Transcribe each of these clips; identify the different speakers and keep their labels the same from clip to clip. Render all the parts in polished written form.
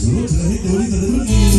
Speaker 1: Esa noche la gente bonita de Brooklyn.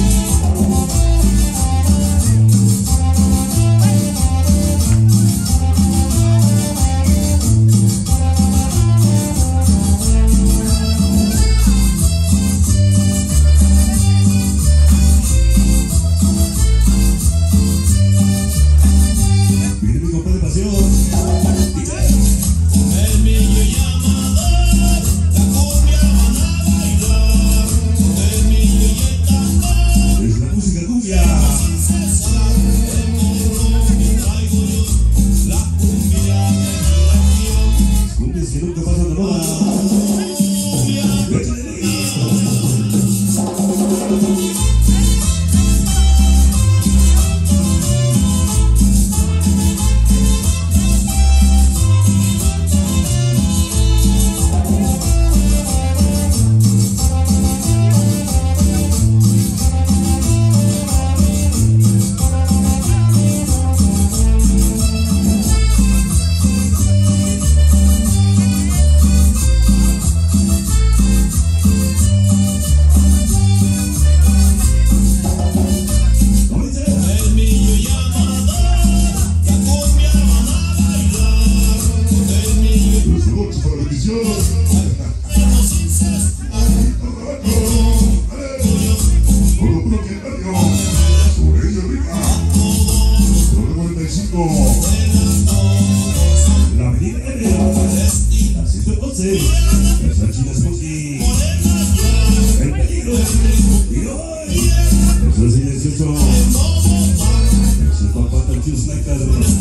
Speaker 1: La avenida la 111, las Archinas Monkey, el peligro, y hoy, eso es silencioso, eso es papá Tanchio Sniper,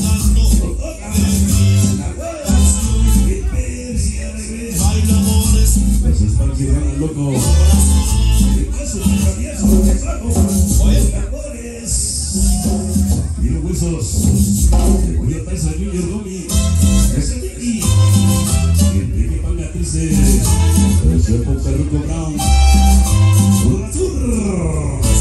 Speaker 1: eso es para que van al loco, eso es un cambiazo, que trajo, los tambores, y los huesos. Voy a pasar Junior Gomi, ese Nicky, Enrique Pangatrice, ese Poncarruco Brown, un azul.